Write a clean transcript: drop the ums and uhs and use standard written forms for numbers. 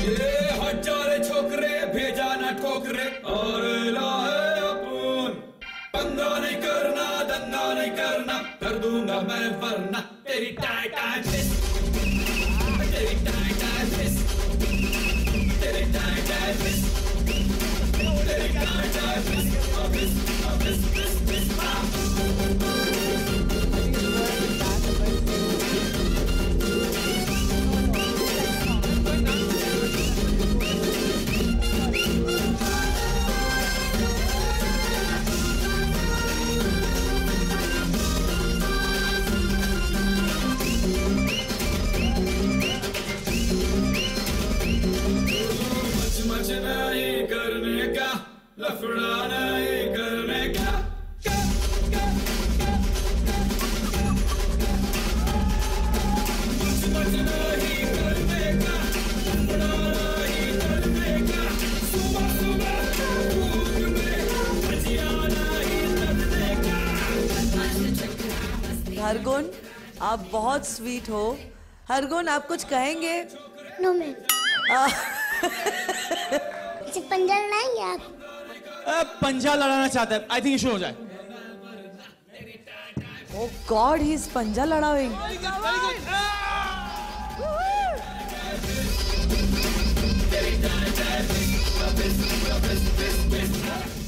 ये हजारे छोकरे भेजा ना ठोकरे और लाए अपन पंगा नहीं करना दंगा नहीं करना कर दूंगा मैं वरना तेरी टाई टाई फिस तेरी टाई टाई फिस तेरी टाई टाई फिस तेरी टाई टाई फिस फिस फिस फिस फिस लफड़ा नहीं करने का कुछ नहीं करने का लफड़ा नहीं करने का सुबह सुबह धूप में भजिया नहीं करने का। हरगुन, आप बहुत स्वीट हो। हरगुन, आप कुछ कहेंगे? No ma'am. पंजा लड़ाएंगे आप? पंजा लड़ाना चाहता है। आई थिंक शुरू हो जाए। ओह गॉड, ही इज पंजा लड़ाएंगे।